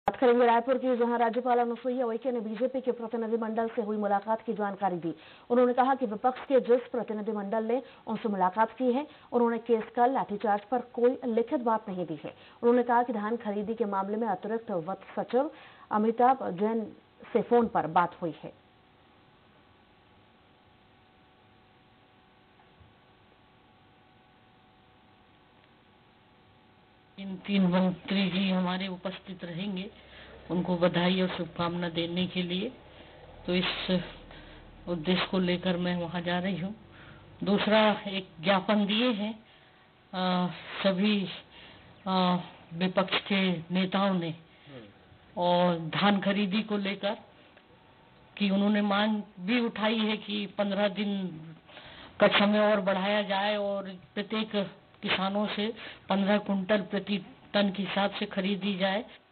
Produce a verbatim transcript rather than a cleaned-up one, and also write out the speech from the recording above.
बात करेंगे रायपुर की, जहां राज्यपाल अनुसुईया उइके ने बीजेपी के प्रतिनिधिमंडल से हुई मुलाकात की जानकारी दी। उन्होंने कहा कि विपक्ष के जिस प्रतिनिधिमंडल ने उनसे मुलाकात की है, उन्होंने केस का लाठीचार्ज पर कोई लिखित बात नहीं दी है। उन्होंने कहा कि धान खरीदी के मामले में अतिरिक्त वित्त सचिव अमिताभ जैन से फोन पर बात हुई है। इन तीन मंत्री जी हमारे उपस्थित रहेंगे, उनको बधाई और शुभकामना देने के लिए, तो इस उद्देश्य को लेकर मैं वहां जा रही हूं। दूसरा, एक ज्ञापन दिए हैं आ, सभी आ, विपक्ष के नेताओं ने, और धान खरीदी को लेकर कि उन्होंने मांग भी उठाई है कि पंद्रह दिन का समय और बढ़ाया जाए और प्रत्येक किसानों से पंद्रह कुंटल प्रति टन के हिसाब से खरीदी जाए।